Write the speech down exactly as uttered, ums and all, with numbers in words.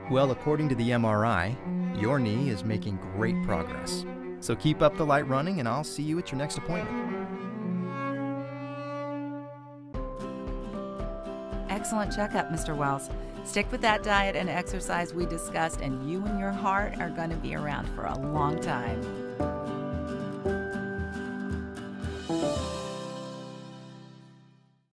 Well, according to the M R I, your knee is making great progress. So keep up the light running and I'll see you at your next appointment. Excellent checkup, Mister Wells. Stick with that diet and exercise we discussed, and you and your heart are going to be around for a long time.